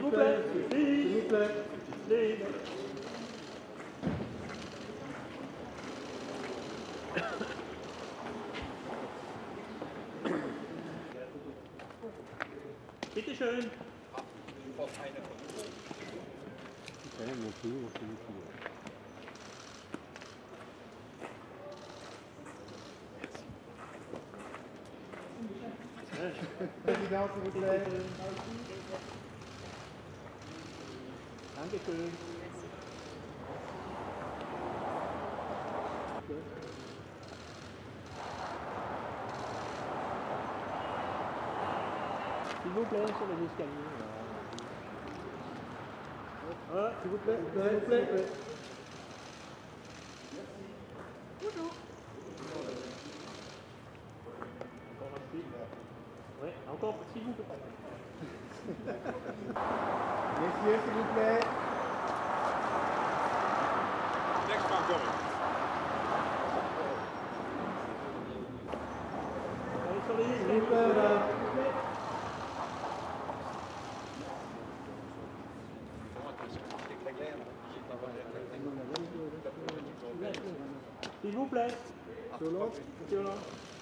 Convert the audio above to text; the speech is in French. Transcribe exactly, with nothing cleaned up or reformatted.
vous plaît. S'il vous plaît. Ligne. Bitte schön. Président, s'il vous plaît. Dankeschön. S'il vous plaît, sur les escaliers. Ah, s'il vous plaît, s'il vous plaît. Bonjour. Encore un petit. Ouais, encore, s'il vous plaît. Messieurs, s'il vous plaît. Next one going. Allez sur les S'il escaliers. vous plaît, madame. S'il vous plaît. Sur l'autre. Monsieur Hollande.